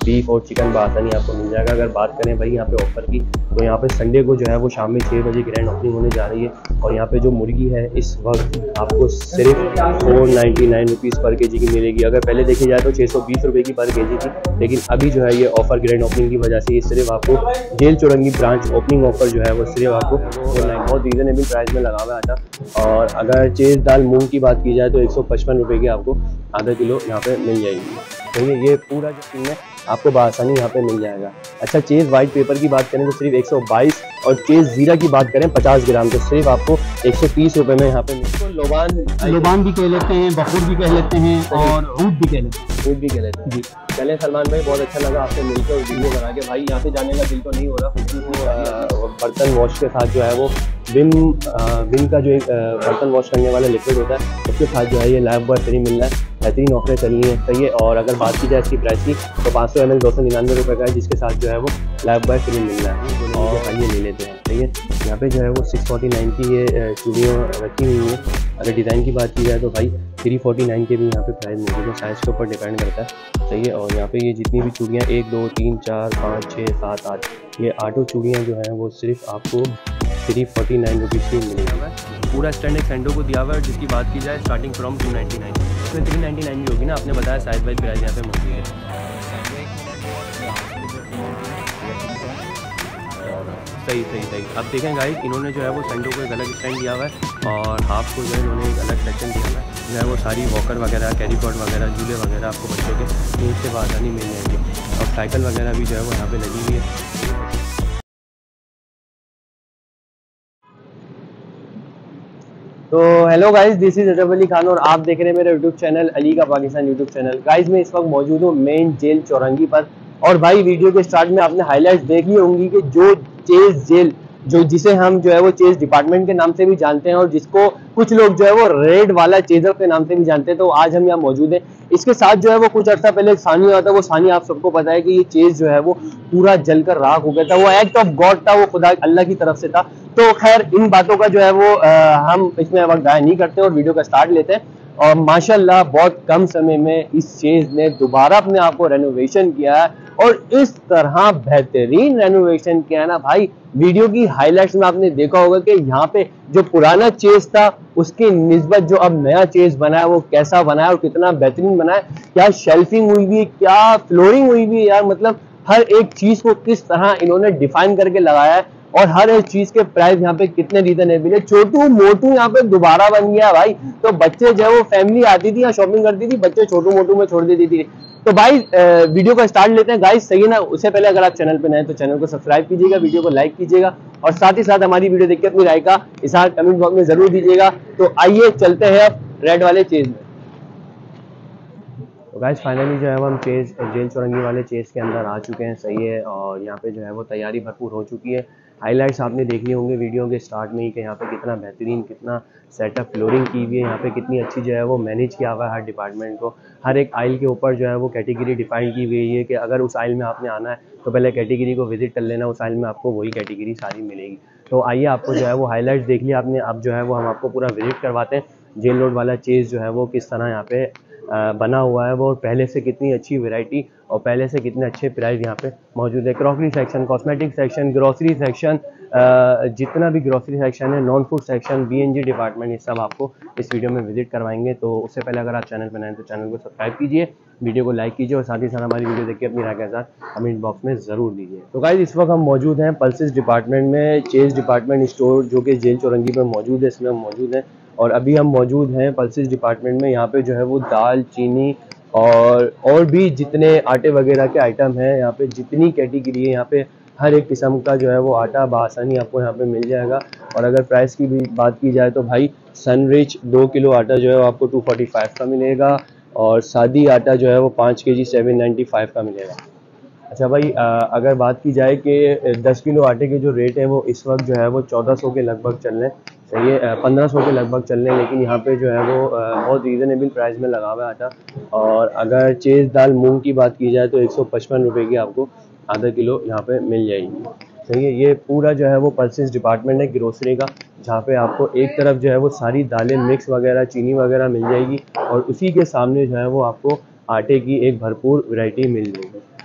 Beef और chicken बआसानी आपको मिल जाएगा। अगर बात करें भाई यहाँ पे ऑफर की, तो यहाँ पे संडे को जो है वो शाम में 6 बजे ग्रैंड ओपनिंग होने जा रही है। और यहाँ पे जो मुर्गी है इस वक्त आपको सिर्फ 499 रुपीज़ पर केजी की मिलेगी। अगर पहले देखी जाए तो 620 रुपये की पर केजी थी, लेकिन अभी जो है ये ऑफर ग्रैंड ओपनिंग की वजह से ये सिर्फ आपको Jail Chowrangi branch opening offer जो है वो सिर्फ आपको बहुत रीजनेबल प्राइस में लगा हुआ था। और अगर चेज़ दाल मूंग की बात की जाए तो 155 रुपये की आपको आधा किलो यहाँ पे मिल जाएगी। तो ये पूरा जो सीन है आपको बआसानी यहाँ पे मिल जाएगा। अच्छा, चेज़ वाइट पेपर की बात करें तो सिर्फ 122, और चेज़ ज़ीरा की बात करें 50 ग्राम तो सिर्फ आपको 130 रुपये में यहाँ पे मिलता है। लोबान भी कह लेते हैं, बखूर भी कह लेते हैं और ऊँट भी कह लेते हैं। ऊँट भी कह लेते हैं जी। चले सलमान भाई, बहुत अच्छा लगा आपसे मिलकर और वीडियो बना के। भाई यहाँ पे जाने का दिल तो नहीं हो रहा। बर्तन वॉश के साथ जो है वो विम का जो एक बर्तन वॉश करने वाला लिक्विड होता है उसके साथ जो है ये लाइफ बॉय फ्री मिल रहा है। बेहतरीन ऑफर चल रही है, सही है। और अगर बात की जाए इसकी प्राइस की तो 500 ml 299 रुपये का है, जिसके साथ जो है वो लाइफ बॉय फ्री मिल रहा है। और ये ले लेते हैं, सही है। यहाँ पे जो है वो 649 की ये चूड़ियाँ रखी हुई हैं। अगर डिज़ाइन की बात की जाए तो भाई 349 के भी यहाँ पे प्राइस मौजूद है, साइज़ के ऊपर डिपेंड करता है, सही है। और यहाँ पे ये जितनी भी चूड़ियाँ 1 2 3 4 5 6 7 8 ये 8 चूड़ियाँ जो हैं वो सिर्फ आपको 349 रुपीज़ की मिलेगी। पूरा स्टैंड एक सेंडो को दिया हुआ है, जिसकी बात की जाए स्टार्टिंग फ्रॉम 299, इसमें 399 भी होगी ना, आपने बताया साइज वाइज प्राइस यहाँ पे मौजूद है। सही। अब देखें गाइस, इन्होंने जो है वो सेंडो को एक अलग स्टैंड दिया हुआ है और हाफ को जो है इन्होंने एक अलग सेक्शन दिया हुआ है। जो है वो सारी वॉकर वगैरह, कैरी कॉर्ड वगैरह, झूले वगैरह आपको बच्चों के नीचे से आसानी मिल जाएंगे। और साइकिल वगैरह भी जो है वो यहाँ पे लगी हुई है। तो हेलो गाइस, दिस इज अजब अली खान और आप देख रहे हैं मेरे यूट्यूब चैनल अली का पाकिस्तान यूट्यूब चैनल। गाइस मैं इस वक्त मौजूद हूँ मेन जेल चौरंगी पर। और भाई वीडियो के स्टार्ट में आपने हाईलाइट्स देखी होंगी कि जो चेज़ जेल, जो जिसे हम जो है वो चेज़ डिपार्टमेंट के नाम से भी जानते हैं और जिसको कुछ लोग जो है वो रेड वाला चेज़र के नाम से भी जानते हैं, तो आज हम यहाँ मौजूद हैं। इसके साथ जो है वो कुछ अर्सा पहले सानी आता है, वो सानी आप सबको पता है कि ये चेज़ जो है वो पूरा जलकर राख हो गया था। वो एक्ट ऑफ गॉड था, वो खुदा अल्लाह की तरफ से था। तो खैर इन बातों का जो है वो हम इसमें वक्त ज़ाया नहीं करते और वीडियो का स्टार्ट लेते हैं। और माशाल्लाह बहुत कम समय में इस चीज़ ने दोबारा अपने आप को रेनोवेशन किया है और इस तरह बेहतरीन रेनोवेशन किया है ना भाई। वीडियो की हाइलाइट्स में आपने देखा होगा कि यहाँ पे जो पुराना चेज़ था उसकी निस्बत जो अब नया चेज़ बना है वो कैसा बना है और कितना बेहतरीन बना है। क्या शेल्फिंग हुई भी, क्या फ्लोरिंग हुई भी यार, मतलब हर एक चीज़ को किस तरह इन्होंने डिफाइन करके लगाया है और हर एक चीज के प्राइस यहाँ पे कितने रीजनेबल है। छोटू मोटू यहाँ पे दोबारा बन गया भाई। तो बच्चे जो है वो फैमिली आती थी यहाँ शॉपिंग करती थी, बच्चे छोटू मोटू में छोड़ देती थी। तो भाई वीडियो का स्टार्ट लेते हैं गाइस, सही है ना। उससे पहले अगर आप चैनल पे नए हैं तो चैनल को सब्सक्राइब कीजिएगा, वीडियो को लाइक कीजिएगा और साथ ही साथ हमारी वीडियो देख के अपनी राय का इज़हार कमेंट बॉक्स में जरूर दीजिएगा। तो आइए चलते हैं अब रेड वाले चेज में। तो गाइस फाइनली जो है वो हम जेल चौरंगी वाले चेज़ के अंदर आ चुके हैं, सही है। और यहाँ पे जो है वो तैयारी भरपूर हो चुकी है। हाइलाइट्स आपने देख लिए होंगे वीडियो के स्टार्ट में ही कि यहाँ पे कितना बेहतरीन, कितना सेटअप फ्लोरिंग की हुई है, यहाँ पे कितनी अच्छी जो है वो मैनेज किया हुआ है हर डिपार्टमेंट को। हर एक आइल के ऊपर जो है वो कैटेगरी डिफाइन की हुई है कि अगर उस आइल में आपने आना है तो पहले कैटेगरी को विजिट कर लेना, उस आइल में आपको वही कैटेगरी सारी मिलेगी। तो आइए आपको जो है वो हाईलाइट्स देख लिया आपने, अब जो है वो हम आपको पूरा विजिट करवाते हैं जेल रोड वाला चेज़ जो है वो किस तरह यहाँ पे बना हुआ है वो, और पहले से कितनी अच्छी वैरायटी और पहले से कितने अच्छे प्राइस यहाँ पे मौजूद है। Crockery section, cosmetic section, grocery section, जितना भी ग्रोसरी सेक्शन है, non food section, BNG department, ये सब आपको इस वीडियो में विजिट करवाएंगे। तो उससे पहले अगर आप चैनल पर नए हैं तो चैनल को सब्सक्राइब कीजिए, वीडियो को लाइक कीजिए और साथ ही साथ हमारी वीडियो देख के अपनी राय का इज़हार कमेंट बॉक्स में ज़रूर दीजिए। तो गाइस इस वक्त हम मौजूद हैं पल्सेस डिपार्टमेंट में, चेज़ डिपार्टमेंट स्टोर जो कि जेल चौरंगी में मौजूद है, इसमें हम मौजूद हैं। और अभी हम मौजूद हैं पल्सेस डिपार्टमेंट में। यहाँ पे जो है वो दाल, चीनी और भी जितने आटे वगैरह के आइटम हैं, यहाँ पे जितनी कैटेगरी है यहाँ पे हर एक किस्म का जो है वो आटा बआसानी आपको यहाँ पे मिल जाएगा। और अगर प्राइस की भी बात की जाए तो भाई सनरिच 2 किलो आटा जो है वो आपको 245 का मिलेगा और सादी आटा जो है वो 5 kg 795 का मिलेगा। अच्छा भाई अगर बात की जाए कि 10 किलो आटे के जो रेट है वो इस वक्त जो है वो 1400 के लगभग चल रहे हैं, सही है, 1500 के लगभग चल रहे हैं। लेकिन यहाँ पे जो है वो बहुत रीज़नेबल प्राइस में लगा हुआ है आटा। और अगर चेज़ दाल मूंग की बात की जाए तो 155 रुपये की आपको आधा किलो यहाँ पे मिल जाएगी, सही है। ये पूरा जो है वो पल्सेस डिपार्टमेंट है ग्रोसरी का, जहाँ पे आपको एक तरफ जो है वो सारी दालें मिक्स वगैरह, चीनी वगैरह मिल जाएगी और उसी के सामने जो है वो आपको आटे की एक भरपूर वैरायटी मिल जाएगी।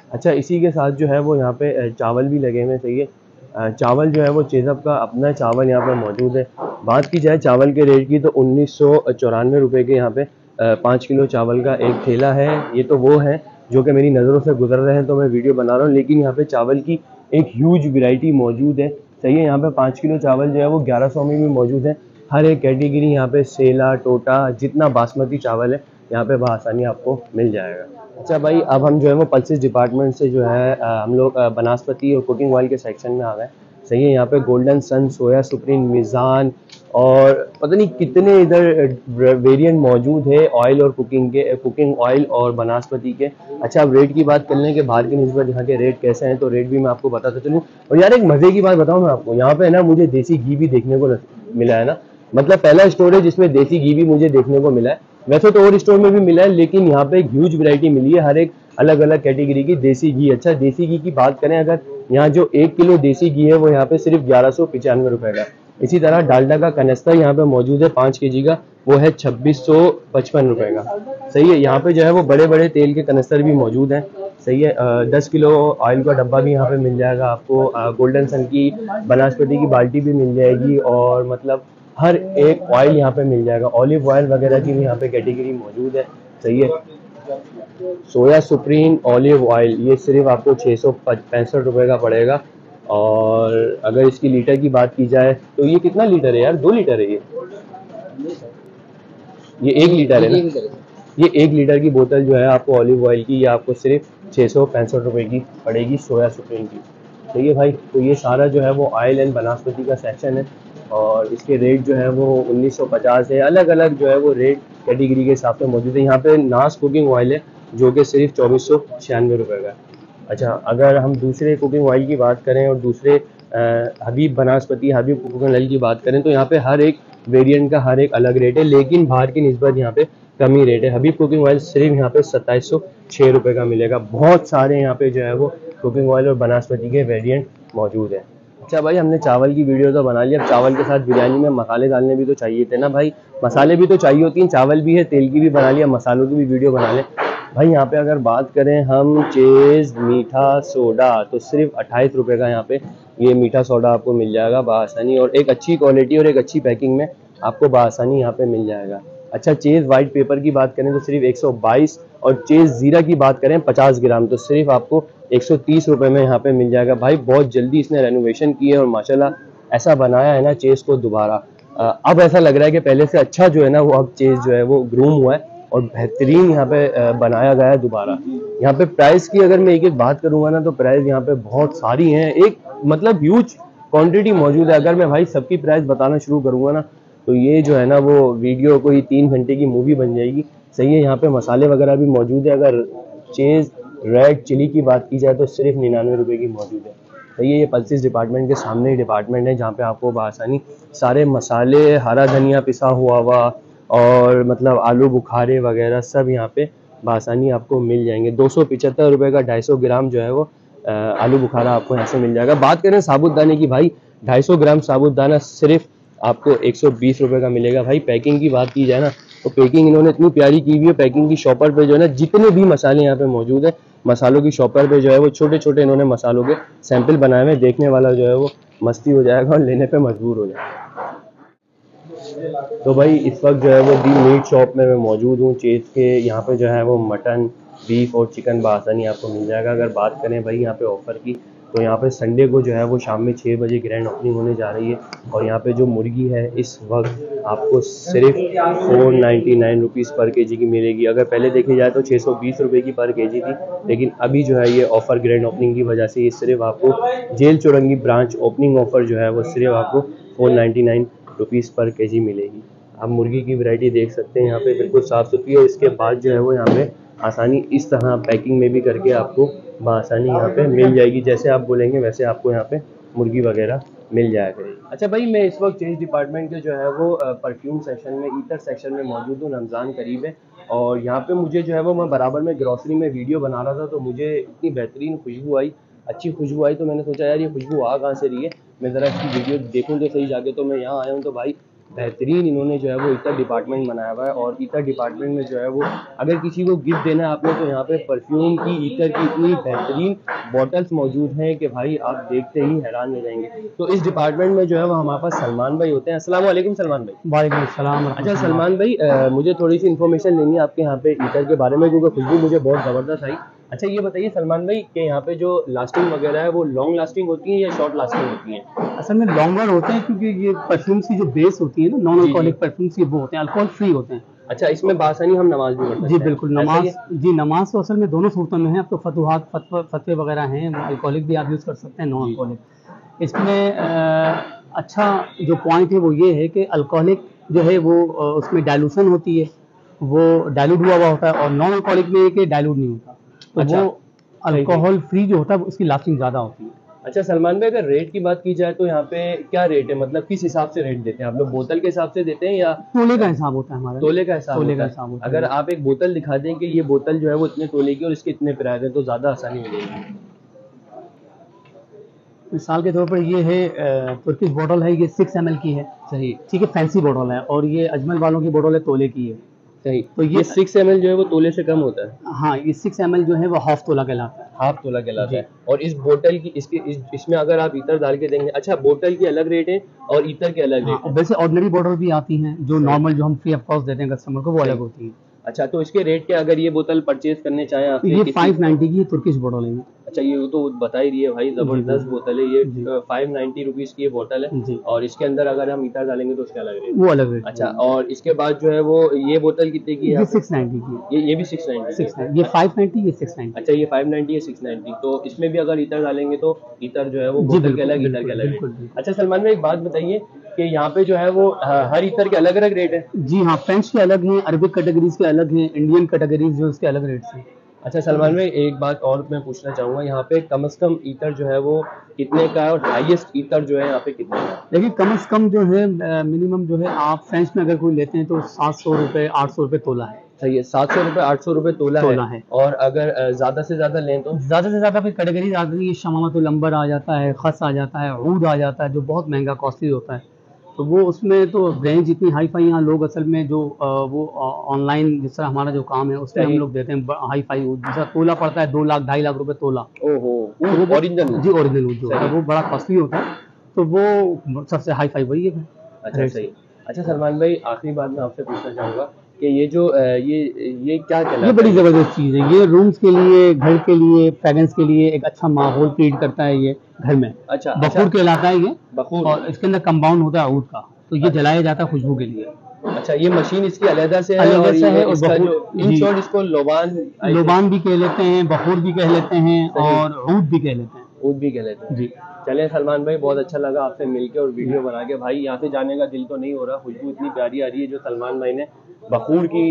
अच्छा, इसी के साथ जो है वो यहाँ पे चावल भी लगे हुए हैं, सही है। चावल जो है वो चेज़अप का अपना चावल यहाँ पे मौजूद है। बात की जाए चावल के रेट की तो 1994 रुपये के यहाँ पे 5 किलो चावल का एक थैला है। ये तो वो है जो कि मेरी नज़रों से गुजर रहे हैं तो मैं वीडियो बना रहा हूँ, लेकिन यहाँ पे चावल की एक ह्यूज वैरायटी मौजूद है, सही है। यहाँ पे 5 किलो चावल जो है वो 1100 में भी मौजूद है। हर एक कैटेगरी यहाँ पे सेला, टोटा, जितना बासमती चावल है यहाँ पे बआसानी आपको मिल जाएगा। अच्छा भाई, अब हम जो है वो पल्सेस डिपार्टमेंट से जो है हम लोग बनास्पति और कुकिंग ऑयल के सेक्शन में आ गए, सही है। यहाँ पे गोल्डन सन, सोया सुप्रीम, मिज़ान और पता नहीं कितने इधर वेरिएंट मौजूद है ऑयल और कुकिंग ऑयल और बनास्पति के। अच्छा, अब रेट की बात कर लें कि बाहर की निस्बत यहाँ के रेट कैसे हैं, तो रेट भी मैं आपको बताता चलूँ। और यार एक मज़े की बात बताऊँ मैं आपको, यहाँ पे ना मुझे देसी घी भी देखने को मिला है ना। मतलब पहला स्टोर है जिसमें देसी घी भी मुझे देखने को मिला है। वैसे तो और स्टोर में भी मिला है, लेकिन यहाँ पे एक ह्यूज वैरायटी मिली है, हर एक अलग अलग कैटेगरी की देसी घी। अच्छा, देसी घी की बात करें अगर, यहाँ जो 1 किलो देसी घी है वो यहाँ पे सिर्फ 1195 रुपए का। इसी तरह डालडा का कनस्तर यहाँ पे मौजूद है 5 kg का, वो है 2655 रुपए का, सही है। यहाँ पे जो है वो बड़े बड़े तेल के कनस्तर भी मौजूद हैं, सही है। 10 किलो ऑयल का डब्बा भी यहाँ पे मिल जाएगा आपको। गोल्डन सन की बनास्पति की बाल्टी भी मिल जाएगी, और मतलब हर एक ऑयल यहाँ पे मिल जाएगा। ऑलिव ऑयल वगैरह की भी यहाँ पे कैटेगरी मौजूद है, सही है। सोया सुप्रीम ऑलिव ऑयल ये सिर्फ आपको 665 रुपये का पड़ेगा। और अगर इसकी लीटर की बात की जाए तो ये कितना लीटर है यार? 2 लीटर है ये 1 लीटर है ना। ये 1 लीटर की बोतल जो है आपको ऑलिव ऑयल की, ये आपको सिर्फ 665 रुपये की पड़ेगी, सोया सुप्रीम की, सही है भाई। तो ये सारा जो है वो ऑयल एंड बनास्पति का सेक्शन है, और इसके रेट जो है वो 1950 है। अलग अलग जो है वो रेट कैटेगरी के हिसाब से मौजूद है। यहाँ पे नास कुकिंग ऑयल है जो कि सिर्फ 2496 रुपये का। अच्छा, अगर हम दूसरे कुकिंग ऑयल की बात करें और दूसरे हबीब बनास्पति, हबीब कुकिंग ऑयल की बात करें, तो यहाँ पे हर एक वेरिएंट का हर एक अलग रेट है, लेकिन बाहर की निस्बत यहाँ पे कम ही रेट है। हबीब कुकिंग ऑयल सिर्फ यहाँ पे 2706 रुपये का मिलेगा। बहुत सारे यहाँ पे जो है वो कुकिंग ऑयल और बनास्पति के वेरिएंट मौजूद है। अच्छा भाई, हमने चावल की वीडियो तो बना लिया, अब चावल के साथ बिरयानी में मसाले डालने भी तो चाहिए थे ना भाई। मसाले भी तो चाहिए होती हैं, चावल भी है, तेल की भी बना लिया, मसालों की भी वीडियो बना लें भाई। यहाँ पे अगर बात करें हम चेज़ मीठा सोडा, तो सिर्फ 28 रुपये का यहाँ पे ये मीठा सोडा आपको मिल जाएगा बआसानी, और एक अच्छी क्वालिटी और एक अच्छी पैकिंग में आपको बआसानी यहाँ पे मिल जाएगा। अच्छा, चेज़ वाइट पेपर की बात करें तो सिर्फ 122, और चेज़ ज़ीरा की बात करें 50 ग्राम तो सिर्फ आपको 130 रुपये में यहाँ पे मिल जाएगा भाई। बहुत जल्दी इसने रेनोवेशन की है और माशाल्लाह ऐसा बनाया है ना चेज़ को दोबारा। अब ऐसा लग रहा है कि पहले से अच्छा जो है ना वो अब चेज़ जो है वो ग्रूम हुआ है और बेहतरीन यहाँ पे बनाया गया है दोबारा। यहाँ पे प्राइस की अगर मैं एक एक बात करूँगा ना, तो प्राइस यहाँ पे बहुत सारी हैं, एक मतलब ह्यूज क्वांटिटी मौजूद है। अगर मैं भाई सबकी प्राइस बताना शुरू करूँगा ना, तो ये जो है ना वो वीडियो कोई 3 घंटे की मूवी बन जाएगी, सही है। यहाँ पे मसाले वगैरह भी मौजूद है। अगर चेज़ रेड चिली की बात की जाए तो सिर्फ 99 रुपये की मौजूद है, सही है। ये पल्सेस डिपार्टमेंट के सामने ही डिपार्टमेंट है जहाँ पे आपको बआसानी सारे मसाले, हरा धनिया पिसा हुआ और मतलब आलू बुखारे वगैरह सब यहाँ पे बआसानी आपको मिल जाएंगे। 275 रुपये का 250 ग्राम जो है वो आलू बुखारा आपको यहाँ से मिल जाएगा। बात करें साबुतदाने की भाई, 250 ग्राम साबुतदाना सिर्फ आपको 120 रुपये का मिलेगा भाई। पैकिंग की बात की जाए ना, तो पैकिंग इन्होंने इतनी प्यारी की हुई है। पैकिंग की शॉपर पे जो है ना जितने भी मसाले यहाँ पे मौजूद है, मसालों की शॉपर पे जो है वो छोटे छोटे इन्होंने मसालों के सैंपल बनाए हुए, देखने वाला जो है वो मस्ती हो जाएगा और लेने पे मजबूर हो जाएगा। तो भाई इस वक्त जो है वो दी मीट शॉप में मैं मौजूद हूँ चेज़ के। यहाँ पे जो है वो मटन, बीफ और चिकन बआसानी आपको मिल जाएगा। अगर बात करें भाई यहाँ पे ऑफ़र की, तो यहाँ पे संडे को जो है वो शाम में 6 बजे ग्रैंड ओपनिंग होने जा रही है, और यहाँ पे जो मुर्गी है इस वक्त आपको सिर्फ 499 रुपीज़ पर केजी की मिलेगी। अगर पहले देखी जाए तो 620 रुपये की पर केजी थी, लेकिन अभी जो है ये ऑफ़र ग्रैंड ओपनिंग की वजह से ये सिर्फ आपको Jail Chowrangi branch opening offer जो है वो सिर्फ आपको 499 रुपीज़ पर केजी मिलेगी। आप मुर्गी की वैरायटी देख सकते हैं यहाँ पे बिल्कुल साफ़ सुथरी है। इसके बाद जो है वो यहाँ पे आसानी इस तरह पैकिंग में भी करके आपको बआसानी यहाँ पे मिल जाएगी। जैसे आप बोलेंगे वैसे आपको यहाँ पे मुर्गी वगैरह मिल जाया करेगी। अच्छा भाई, मैं इस वक्त चेज़ डिपार्टमेंट के जो है वो परफ्यूम सेक्शन में, ईतर सेक्शन में मौजूद हूँ। रमज़ान करीब है और यहाँ पे मुझे जो है वो मैं बराबर में ग्रॉसरी में वीडियो बना रहा था, तो मुझे इतनी बेहतरीन खुशबू आई, अच्छी खुशबू आई, तो मैंने सोचा यार ये खुशबू आ कहाँ से रही है, मैं ज़रा इसकी वीडियो देखूँ तो सही जाके। तो मैं यहाँ आया हूँ, तो भाई बेहतरीन इन्होंने जो है वो ईतर डिपार्टमेंट बनाया हुआ है। और ईतर डिपार्टमेंट में जो है वो अगर किसी को गिफ्ट देना है आपने तो यहाँ पे परफ्यूम की, ईतर की इतनी बेहतरीन बॉटल्स मौजूद हैं कि भाई आप देखते ही हैरान हो जाएंगे। तो इस डिपार्टमेंट में जो है वो हमारे पास सलमान भाई होते हैं। अस्सलाम वालेकुम सलमान भाई। वालेकुम सलाम। अच्छा सलमान भाई, मुझे थोड़ी सी इन्फॉर्मेशन लेनी है आपके यहाँ पे ईतर के बारे में, क्योंकि खुशबू मुझे बहुत ज़बरदस्त आई। अच्छा ये बताइए सलमान भाई कि यहाँ पे जो लास्टिंग वगैरह है वो लॉन्ग लास्टिंग होती है या शॉर्ट लास्टिंग होती है? असल में लॉन्गर होते हैं, क्योंकि ये परफ्यूम्स की जो बेस होती है ना, नॉन अल्कोहलिक परफ्यूम्स ये वो होते हैं, अल्कोहल फ्री होते हैं। अच्छा, इसमें बासानी हम नमाज भी पढ़ सकते जी हैं? बिल्कुल, नमाज, जी नमाज तो असल में दोनों सूरतों में है। अब तो फतुहात फतवे वगैरह हैं, अल्कोहलिक भी आप यूज़ कर सकते हैं, नॉन अल्कोहलिक। इसमें अच्छा जो पॉइंट है वो ये है कि अल्कोहलिक जो है वो उसमें डाइल्यूशन होती है, वो डाइल्यूट हुआ होता है, और नॉन अल्कोहलिक में कि डाइल्यूट नहीं होता, तो अच्छा, वो अल्कोहल फ्री जो होता है उसकी लास्टिंग ज़्यादा होती है। अच्छा सलमान भाई, अगर रेट की बात की जाए तो यहाँ पे क्या रेट है, मतलब किस हिसाब से रेट देते हैं आप लोग? बोतल के हिसाब से देते हैं या तोले का हिसाब होता है हमारा? तोले का हिसाब तोले होता का है? हिसाब होता है। अगर आप एक बोतल दिखा दें कि ये बोतल जो है वो इतने तोले की और इसके इतने प्राइस है तो ज़्यादा आसानी मिलेगी। मिसाल के तौर पर ये है तुर्किश बॉटल है, ये 6 ml की है। सही, ठीक है, फैंसी बॉटल है। और ये अजमल वालों की बॉटल है, तोले की है। सही। तो ये 6 ml जो है वो तोले से कम होता है? हाँ, ये 6 ml जो है वो हाफ तोला कहलाता है। हाफ तोला कहलाता है। और इस बोतल की इसमें अगर आप ईतर डाल के देंगे, अच्छा बोतल की अलग रेट है और ईतर के अलग रेट हाँ, है? वैसे ऑर्डिनरी बॉटल भी आती हैं जो नॉर्मल, जो हम फ्री ऑफ कॉस्ट देते हैं कस्टमर को, वो अलग होती है। अच्छा, तो इसके रेट क्या, अगर ये बोतल परचेज करने चाहें आप? तो ये 590 की तुर्किश बॉटल है। अच्छा, ये तो बता ही रही है भाई, जबरदस्त बोतल है ये। 590 रुपीज़ की ये बोतल है जी। और इसके अंदर अगर हम ईतर डालेंगे तो उसका अलग रेट? वो अलग रेट। अच्छा, और इसके बाद जो है वो ये बोतल कितने की है? ये 690 की है। ये भी 690? 690, ये 590, ये 690। अच्छा, ये 590 है 690। तो इसमें भी अगर ईतर डालेंगे तो ईतर जो है वो बोतल के अलग, ईतर के अलग। अच्छा सलमान भाई, एक बात बताइए कि यहाँ पे जो है वो हर ईतर के अलग अलग रेट है? जी हाँ, फ्रेंच के अलग हैं, अरबिक कैटेगरीज के अलग हैं, इंडियन कैटेगरीज जो उसके अलग रेट्स हैं। अच्छा सलमान भाई, एक बात और मैं पूछना चाहूँगा, यहाँ पे कम से कम ईतर जो है वो कितने का है और हाईएस्ट ईतर जो है यहाँ पे कितने का है? देखिए, कम से कम जो है मिनिमम जो है आप फ्रेंच में अगर कोई लेते हैं तो 700 रुपये 800 रुपये तोला है। सही है, 700 रुपये 800 रुपये तोला है। और अगर ज़्यादा से ज़्यादा लें तो? ज़्यादा से ज़्यादा फिर कैटेगरीज आती है, शमामतुल अंबर आ जाता है, खस आ जाता है, ऊद आ जाता है, जो बहुत महंगा कॉस्टली होता है। तो वो उसमें तो रेंज इतनी हाई फाई, यहाँ लोग असल में जो वो ऑनलाइन जिस तरह हमारा जो काम है उसमें हम लोग देते हैं हाई फाई ऊद, जैसा तोला पड़ता है 2 लाख 2.5 लाख रुपए तोला। ओहो, ओरिजिनल? जी, ओरिजिनल ऊद जो है वो बड़ा कॉस्टली होता है, तो वो सबसे हाई फाई वही है। अच्छा सही। अच्छा सलमान भाई, आखिरी बात मैं आपसे पूछना चाहूँगा कि ये जो ये क्या कहलाता है? ये बड़ी ज़बरदस्त चीज़ है, ये रूम्स के लिए, घर के लिए, फ्रेगरेंस के लिए एक अच्छा माहौल क्रिएट करता है ये घर में। अच्छा, बखूर कहलाता है ये, बखूर। और इसके अंदर कंपाउंड होता है ऊद का, तो ये जलाया जाता है खुशबू के लिए। अच्छा, ये मशीन इसकी अलग से है? अलग से है। और इसका जो इन जी, शॉर्ट इसको लोबान भी कह लेते हैं, बखूर भी कह लेते हैं, और ऊद भी कह लेते हैं। ऊद भी कह लेते हैं जी। चलें सलमान भाई, बहुत अच्छा लगा आपसे मिलके और वीडियो बना के। भाई यहाँ से जाने का दिल तो नहीं हो रहा, खुशबू इतनी प्यारी आ रही है जो सलमान भाई ने बखूर की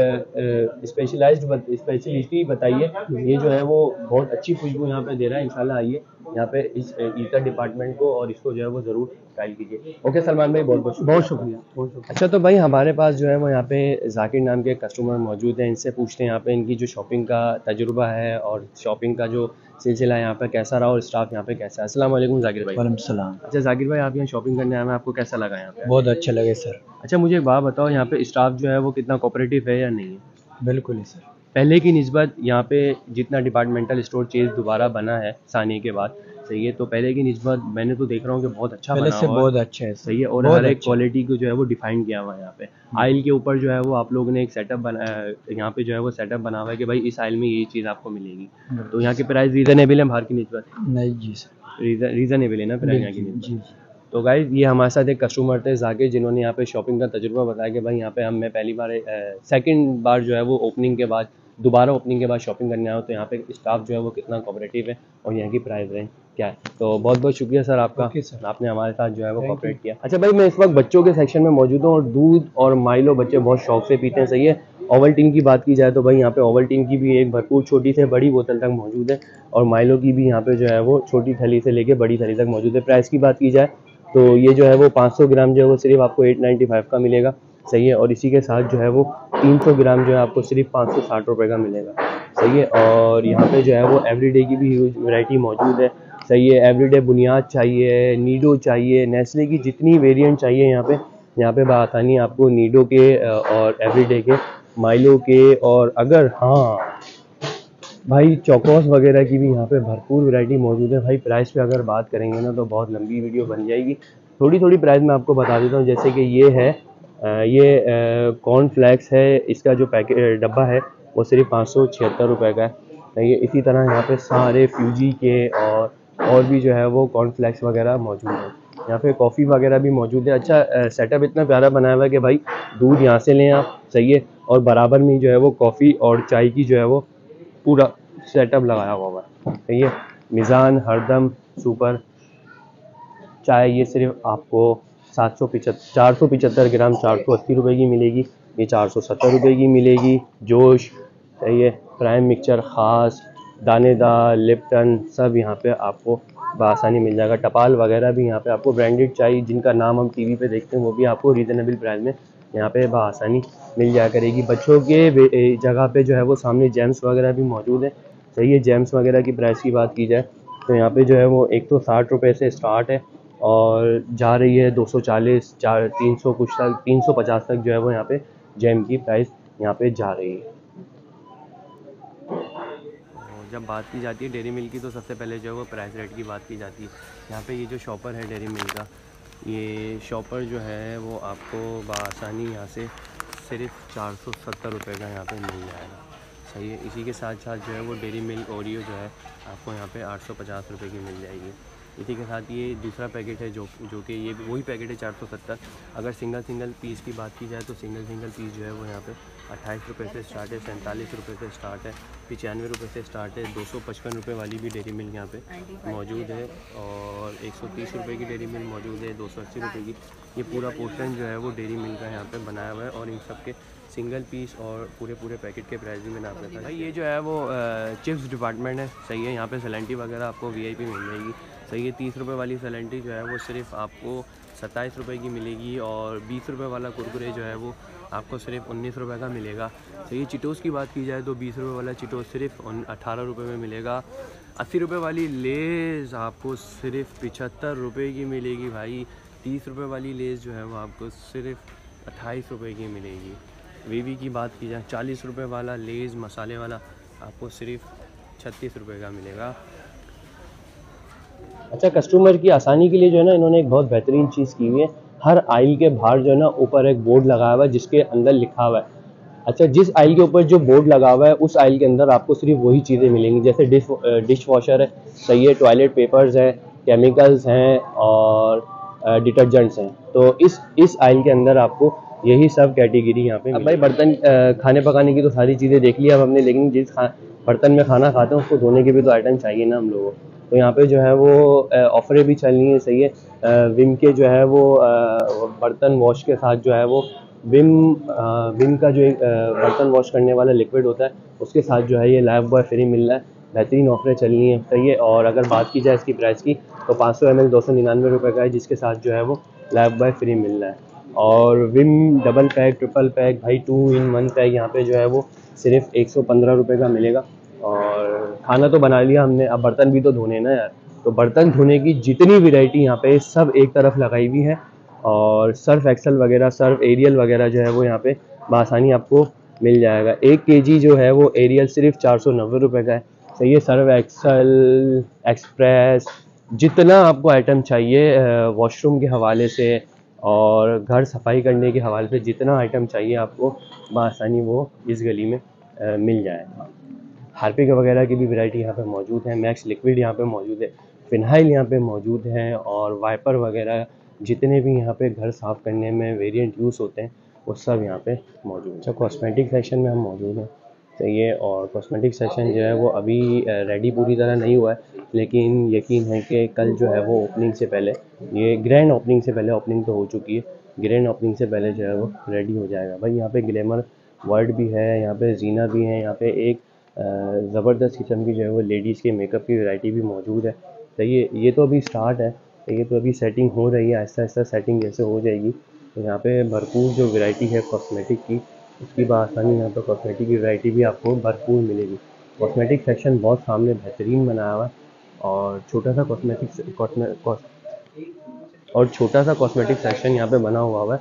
स्पेशलिटी बताई है, ये जो है वो बहुत अच्छी खुशबू यहाँ पे दे रहा है। इंशाल्लाह आइए यहाँ पे इस ईतर डिपार्टमेंट को और इसको जो है वो ज़रूर ट्राई कीजिए। ओके सलमान भाई, बहुत बहुत शुक्रिया। अच्छा, तो भाई हमारे पास जो है वो यहाँ पे जाकिर नाम के कस्टमर मौजूद हैं, इनसे पूछते हैं यहाँ पे इनकी जो शॉपिंग का तजुर्बा है और शॉपिंग का जो सिलसिला यहाँ पे कैसा रहा और स्टाफ यहाँ पे कैसा है। अस्सलाम वालेकुम जाकिर भाई। वालेकुम सलाम। अच्छा जाकिर भाई, आप यहाँ शॉपिंग करने आए हैं, आपको कैसा लगा यहाँ पे? बहुत अच्छा लगे सर। अच्छा, मुझे एक बात बताओ, यहाँ पे स्टाफ जो है वो कितना कोऑपरेटिव है या नहीं है? बिल्कुल ही सर। पहले की निस्बत यहाँ पे जितना डिपार्टमेंटल स्टोर चेंज दोबारा बना है सानिया के बाद, सही है, तो पहले की निस्बत मैंने तो देख रहा हूँ कि बहुत अच्छा पहले बना से हुआ है। बहुत अच्छा है, सही है, और हर एक क्वालिटी को जो है वो डिफाइन किया हुआ है यहाँ पे। आइल के ऊपर जो है वो आप लोगों ने एक सेटअप बनाया, यहाँ पे जो है वो सेटअप बना हुआ है कि भाई इस आइल में ये चीज़ आपको मिलेगी। तो यहाँ के प्राइस रीजनेबल है बाहर की निस्बत? नहीं जी सर, रीजनेबल है ना प्राइस यहाँ की निस्बत? जी। तो गाइस, ये हमारे साथ एक कस्टमर थे जाकिर, जिन्होंने यहाँ पे शॉपिंग का तजुर्बा बताया कि भाई यहाँ पे मैं पहली बार सेकंड बार जो है वो ओपनिंग के बाद, दोबारा ओपनिंग के बाद शॉपिंग करने आया, तो यहाँ पे स्टाफ जो है वो कितना कोऑपरेटिव है और यहाँ की प्राइस रेंज क्या है। तो बहुत बहुत शुक्रिया सर आपका, आपने हमारे साथ जो है वो कोऑपरेट किया। अच्छा भाई, मैं इस वक्त बच्चों के सेक्शन में मौजूद हूँ और दूध और माइलो बच्चे बहुत शौक से पीते हैं, सही है। ओवल्टीन की बात की जाए तो भाई यहाँ पे ओवल्टीन की भी एक भरपूर छोटी से बड़ी बोतल तक मौजूद है और माइलो की भी यहाँ पे जो है वो छोटी थैली से लेके बड़ी थैली तक मौजूद है। प्राइस की बात की जाए तो ये जो है वो 500 ग्राम जो है वो सिर्फ आपको 895 का मिलेगा, सही है। और इसी के साथ जो है वो 300 ग्राम जो है आपको सिर्फ 560 रुपये का मिलेगा, सही है। और यहाँ पे जो है वो एवरीडे की भी ह्यूज वैरायटी मौजूद है, सही है। एवरीडे बुनियाद चाहिए, नीडो चाहिए, नेस्ले की जितनी वेरिएंट चाहिए यहाँ पे यहाँ पे बआसानी आपको नीडो के और एवरीडे के, माइलो के, और अगर हाँ भाई चौकोस वगैरह की भी यहाँ पे भरपूर वैरायटी मौजूद है। भाई प्राइस पे अगर बात करेंगे ना तो बहुत लंबी वीडियो बन जाएगी। थोड़ी थोड़ी प्राइस मैं आपको बता देता हूँ। जैसे कि ये है कॉर्नफ्लेक्स है, इसका जो पैकेट डब्बा है वो सिर्फ 576 रुपये का है। ये इसी तरह यहाँ पे सारे फ्यूजी के और भी जो है वो कॉर्नफ्लेक्स वगैरह मौजूद है। यहाँ पे कॉफ़ी वगैरह भी मौजूद है। अच्छा सेटअप इतना प्यारा बनाया हुआ है कि भाई दूध यहाँ से लें आप, सही है, और बराबर में जो है वो कॉफ़ी और चाय की जो है वो पूरा सेटअप लगाया हुआ है, सही है। मिज़ान, हरदम, सुपर चाय ये सिर्फ आपको 475 ग्राम 480 रुपये की मिलेगी। ये 470 रुपये की मिलेगी। जोश, सही है, प्राइम मिक्सचर, ख़ास, दानेदार, लिप्टन सब यहाँ पे आपको बआसानी मिल जाएगा। टपाल वगैरह भी यहाँ पे आपको ब्रांडेड चाय जिनका नाम हम टीवी पे देखते हैं वो भी आपको रीज़नेबल प्राइस में यहाँ पे बआसानी मिल जाया करेगी। बच्चों के जगह पे जो है वो सामने जेम्स वगैरह भी मौजूद है, सही है। जेम्स वगैरह की प्राइस की बात की जाए तो यहाँ पे जो है वो 160 रुपये से स्टार्ट है और जा रही है 240, 300 कुछ तक, 350 तक जो है वो यहाँ पे जेम की प्राइस यहाँ पे जा रही है। जब बात की जाती है डेयरी मिल्क की तो सबसे पहले जो है वो प्राइस रेट की बात की जाती है। यहाँ पे ये जो शॉपर है डेयरी मिल्क का, ये शॉपर जो है वो आपको बआसानी यहाँ से सिर्फ 470 रुपये का यहाँ पे मिल जाएगा, सही है। इसी के साथ साथ जो है वो डेयरी मिल्क ओरियो जो है आपको यहाँ पे 850 रुपये की मिल जाएगी। इसी के साथ ये दूसरा पैकेट है जो कि ये वही पैकेट है 470। अगर सिंगल पीस की बात की जाए तो सिंगल पीस जो है वो यहाँ पे 28 रुपये से स्टार्ट है, 47 रुपये से स्टार्ट है, 95 रुपये से स्टार्ट है, 255 रुपये वाली भी डेयरी मिल्क यहाँ पे मौजूद है और 130 रुपये की डेयरी मिल्क मौजूद है, 280 रुपये की। ये पूरा पोर्शन जो है वो डेयरी मिल्क का यहाँ पे बनाया हुआ है और इन सब के सिंगल पीस और पूरे पैकेट के प्राइस भी मैंने आपको बताया। ये जो है वो चिप्स डिपार्टमेंट है, सही है। यहाँ पे सैलेंटी वगैरह आपको VIP मिल जाएगी, सही है। 30 रुपये वाली सैलेंटी जो है वो सिर्फ आपको 27 रुपये की मिलेगी और 20 रुपये वाला कुरकुरे जो है वो आपको सिर्फ 19 रुपये का मिलेगा, सही है। चिटोस की बात की जाए तो 20 रुपये वाला चिटोस सिर्फ 18 रुपये में मिलेगा। 80 रुपये वाली लेज़ आपको सिर्फ 75 रुपये की मिलेगी भाई। 30 रुपये वाली लेज़ जो है वो आपको सिर्फ 28 रुपये की मिलेगी। वीवी की बात की जाए 40 रुपये वाला लेज़ मसाले वाला आपको सिर्फ 36 रुपये का मिलेगा। अच्छा, कस्टमर की आसानी के लिए जो है ना इन्होंने एक बहुत बेहतरीन चीज़ की हुई है। हर आइल के बाहर जो है ना ऊपर एक बोर्ड लगाया हुआ है जिसके अंदर लिखा हुआ है। अच्छा, जिस आइल के ऊपर जो बोर्ड लगा हुआ है उस आइल के अंदर आपको सिर्फ वही चीज़ें मिलेंगी, जैसे डिश वॉशर है, सही है, टॉयलेट पेपर्स है, केमिकल्स हैं और डिटर्जेंट्स हैं। तो इस आइल के अंदर आपको यही सब कैटेगरी यहाँ पे। अब भाई बर्तन खाने पकाने की तो सारी चीज़ें देख ली अब हमने, लेकिन जिस बर्तन में खाना खाते हैं उसको धोने के भी तो आइटम चाहिए ना हम लोगों को। तो यहाँ पे जो है वो ऑफरें भी चल रही हैं, सही है। विम के जो है वो बर्तन वॉश के साथ जो है वो विम का जो एक बर्तन वॉश करने वाला लिक्विड होता है उसके साथ जो है ये लाइफ बॉय फ्री मिल रहा है। बेहतरीन ऑफरें चल रही हैं, सही है। और अगर बात की जाए इसकी प्राइस की तो 500 ml 299 रुपये का है, जिसके साथ जो है वो लाइफ बॉय फ्री मिल रहा है। और Vim double pack, triple pack, भाई 2 in 1 पैक यहाँ पे जो है वो सिर्फ 115 रुपये का मिलेगा। और खाना तो बना लिया हमने, अब बर्तन भी तो धोने ना यार। तो बर्तन धोने की जितनी वैरायटी यहाँ पे सब एक तरफ लगाई हुई है और सर्फ एक्सेल वगैरह, सर्फ एरियल वगैरह जो है वो यहाँ पे बआसानी आपको मिल जाएगा। 1 kg जो है वो एरियल सिर्फ 490 रुपये का है, सही है। सर्फ एक्सेल, एक्सप्रेस, जितना आपको आइटम चाहिए वॉशरूम के हवाले से और घर सफाई करने के हवाले से जितना आइटम चाहिए आपको बआसानी वो इस गली में मिल जाएगा। हार्पिक वगैरह की भी वैरायटी यहाँ पे मौजूद है, मैक्स लिक्विड यहाँ पे मौजूद है, फिनाइल यहाँ पे मौजूद है और वाइपर वगैरह जितने भी यहाँ पे घर साफ़ करने में वेरिएंट यूज़ होते हैं वो सब यहाँ पे मौजूद है। अच्छा, कॉस्मेटिक सेक्शन में हम मौजूद हैं, सही है। और कॉस्मेटिक सेक्शन जो है वो अभी रेडी पूरी तरह नहीं हुआ है, लेकिन यकीन है कि कल जो है वो ओपनिंग से पहले, ये ग्रैंड ओपनिंग से पहले, ओपनिंग तो हो चुकी है, ग्रैंड ओपनिंग से पहले जो है वो रेडी हो जाएगा। भाई यहाँ पे ग्लैमर वर्ड भी है, यहाँ पे जीना भी है, यहाँ पे एक ज़बरदस्त किस्म की जो है वो लेडीज़ के मेकअप की वैरायटी भी मौजूद है, सही है। ये तो अभी स्टार्ट है, ये तो अभी सेटिंग हो रही है, आहिस्ता आहिस्ता सेटिंग जैसे हो जाएगी तो यहाँ पे भरपूर जो वैरायटी है कॉस्मेटिक की उसकी बआसानी यहाँ पर कॉस्मेटिक की वैरायटी भी आपको भरपूर मिलेगी। कॉस्मेटिक सेक्शन बहुत सामने बेहतरीन बनाया हुआ है और छोटा सा कॉस्मेटिक सेक्शन यहाँ पे बना हुआ है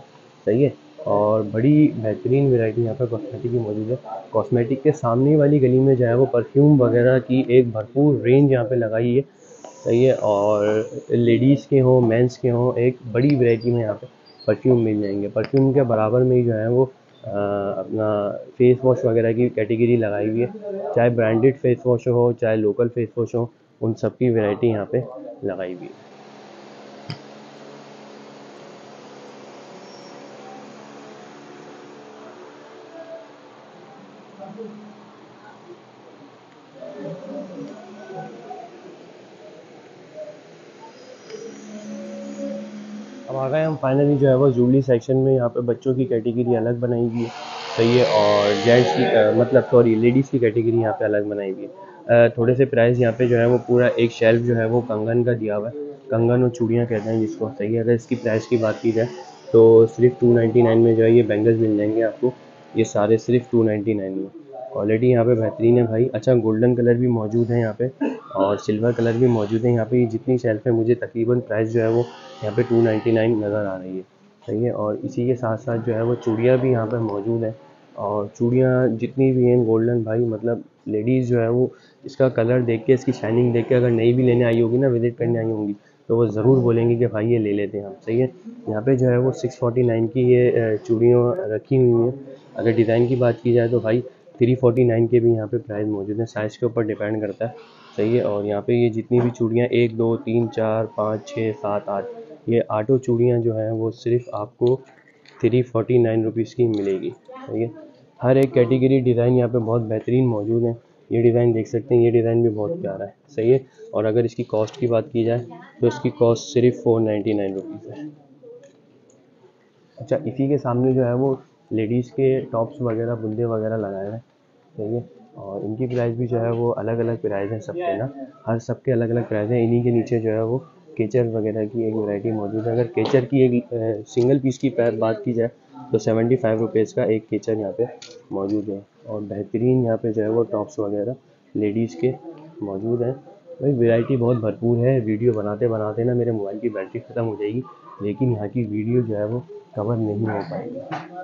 सही है। और बड़ी बेहतरीन वैरायटी यहाँ पे कॉस्मेटिक की मौजूद है। कॉस्मेटिक के सामने वाली गली में जो है वो परफ्यूम वगैरह की एक भरपूर रेंज यहाँ पे लगाई है, सही है। और लेडीज़ के हों, मेंस के हों, एक बड़ी वैरायटी में यहाँ पे परफ्यूम मिल जाएंगे। परफ्यूम के बराबर में ही जो है वो अपना फेस वॉश वगैरह की कैटेगरी लगाई हुई है, चाहे ब्रांडेड फेस वॉश हो चाहे लोकल फेस वॉश हो, उन सब की वैरायटी यहाँ पे लगाई हुई है। अब आ गए हम फाइनली जो है वो ज्वेलरी सेक्शन में। यहाँ पे बच्चों की कैटेगरी अलग बनाई हुई है, सही है। और जेंट्स की मतलब सॉरी लेडीज़ की कैटेगरी यहाँ पे अलग बनाई हुई है। थोड़े से प्राइस यहाँ पे जो है वो पूरा एक शेल्फ जो है वो कंगन का दिया हुआ है, कंगन और चूड़ियाँ कहते हैं जिसको, सही है। अगर इसकी प्राइस की बात की जाए तो सिर्फ 299 में जो है ये बैंगल्स मिल जाएंगे आपको, ये सारे सिर्फ 299 में। क्वालिटी यहाँ पे बेहतरीन है भाई। अच्छा, गोल्डन कलर भी मौजूद है यहाँ पे और सिल्वर कलर भी मौजूद है यहाँ पे। ये जितनी शेल्फ है मुझे तकरीबन प्राइस जो है वो यहाँ पे 299 नज़र आ रही है, सही है। और इसी के साथ साथ जो है वो चूड़ियाँ भी यहाँ पे मौजूद हैं। और चूड़ियाँ जितनी भी हैं गोल्डन भाई, मतलब लेडीज़ जो है वो इसका कलर देख के, इसकी शाइनिंग देख के अगर नई भी लेने आई होगी ना, विज़िट करने आई होंगी, तो वो ज़रूर बोलेंगी कि भाई ये ले लेते हैं हम, सही है। यहाँ पे जो है वो 649 की ये चूड़ियाँ रखी हुई हैं। अगर डिज़ाइन की बात की जाए तो भाई 349 के भी यहाँ पे प्राइस मौजूद हैं, साइज़ के ऊपर डिपेंड करता है, सही है। और यहाँ पे ये जितनी भी चूड़ियाँ 1 2 3 4 5 6 7 8, ये आठों चूड़ियाँ जो हैं वो सिर्फ आपको 349 रुपीज़ की मिलेगी, सही है। हर एक कैटेगरी डिज़ाइन यहाँ पे बहुत बेहतरीन मौजूद है। ये डिज़ाइन देख सकते हैं, ये डिज़ाइन भी बहुत प्यारा है, सही है। और अगर इसकी कॉस्ट की बात की जाए तो इसकी कॉस्ट सिर्फ 499 रुपीज़ है। अच्छा, इसी के सामने जो है वो लेडीज़ के टॉप्स वगैरह, बुल्ले वगैरह लगाए हैं, सही है। और इनकी प्राइस भी जो है वो अलग अलग प्राइस हैं सबके ना, हर सबके अलग अलग प्राइस हैं। इन्हीं के नीचे जो है वो केचर वगैरह की एक वैरायटी मौजूद है। अगर केचर की एक सिंगल पीस की बात की जाए तो 75 रुपीज़ का एक केचर यहाँ पे मौजूद है। और बेहतरीन यहाँ पे जो है वो टॉप्स वगैरह लेडीज़ के मौजूद हैं। भाई वैरायटी बहुत भरपूर है। वीडियो बनाते बनाते ना मेरे मोबाइल की बैटरी ख़त्म हो जाएगी, लेकिन यहाँ की वीडियो जो है वो कवर नहीं हो पाएगी।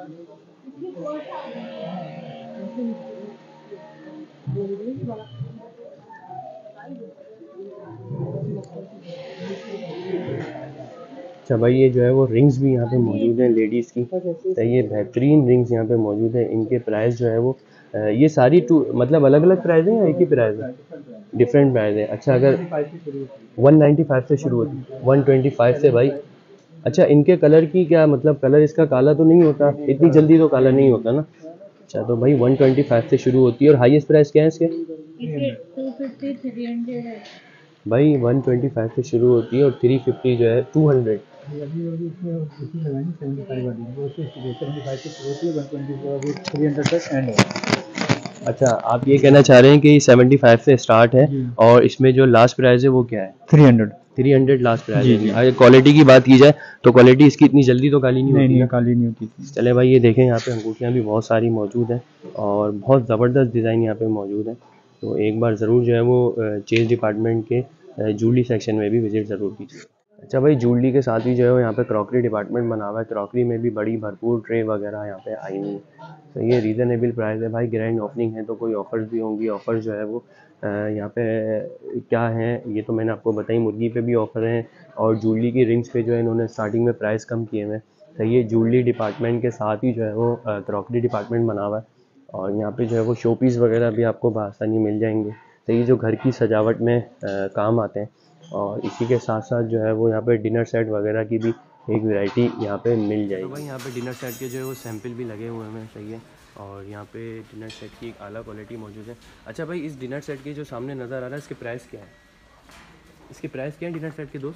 अच्छा भाई, ये जो है वो रिंग्स भी यहाँ पे मौजूद हैं लेडीज़ की, सही है। बेहतरीन रिंग्स यहाँ पे मौजूद है। इनके प्राइस जो है वो ये सारी मतलब अलग अलग प्राइस है या एक ही प्राइस है? डिफरेंट प्राइस है। अच्छा, अगर 195 से शुरू होती है, 125 से भाई। अच्छा, इनके कलर की क्या मतलब, कलर इसका काला तो नहीं होता? इतनी जल्दी तो काला नहीं होता ना। अच्छा, तो भाई 125 से शुरू होती है। और हाईएस्ट प्राइस क्या है इसके? 250 300 है भाई 125 से शुरू होती है और 350 जो है 200। अभी इसमें उसी लगाएंगे 75 वाली, वो से 75 से शुरू होती है, 120 अभी 300 तक एंड है। अच्छा, आप ये कहना चाह रहे हैं कि 75 से स्टार्ट है जी। और इसमें जो लास्ट प्राइस है वो क्या है? 300 लास्ट प्राइस जी, है। जी। अगर क्वालिटी की बात की जाए तो क्वालिटी इसकी इतनी जल्दी तो काली नहीं होती नहीं ना? काली नहीं होती थी। चले भाई, ये देखें यहाँ पे अंगूठियाँ भी बहुत सारी मौजूद हैं और बहुत ज़बरदस्त डिज़ाइन यहाँ पे मौजूद है। तो एक बार ज़रूर जो है वो चेस डिपार्टमेंट के ज्वेलरी सेक्शन में भी विज़िट ज़रूर कीजिए। अच्छा भाई, ज्वेलरी के साथ ही जो है वो यहाँ पे क्रॉकरी डिपार्टमेंट बना हुआ है। क्रॉकरी में भी बड़ी भरपूर ट्रे वगैरह यहाँ पे आई हुई है। तो ये रीज़नेबल प्राइस है भाई। ग्रैंड ओपनिंग है तो कोई ऑफ़र्स भी होंगी। ऑफ़र्स जो है वो यहाँ पे क्या हैं ये तो मैंने आपको बताई। मुर्गी पे भी ऑफ़र हैं और ज्वेलरी की रिंग्स पे जो है इन्होंने स्टार्टिंग में प्राइस कम किए हुए हैं। तो ये ज्वेलरी डिपार्टमेंट के साथ ही जो है वो क्रॉकरी डिपार्टमेंट बना हुआ है। और यहाँ पे जो है वो शो पीस वगैरह भी आपको बआसानी मिल जाएंगे। तो ये जो घर की सजावट में काम आते हैं। और इसी के साथ साथ जो है वो यहाँ पे डिनर सेट वगैरह की भी एक वैरायटी यहाँ पे मिल जाएगी। तो भाई यहाँ पे डिनर सेट के जो है वो सैंपल भी लगे हुए हैं, सही है। और यहाँ पे डिनर सेट की एक आला क्वालिटी मौजूद है। अच्छा भाई, इस डिनर सेट के जो सामने नज़र आ रहा है इसके प्राइस क्या है? इसके प्राइस क्या है डिनर सेट के दोस्त?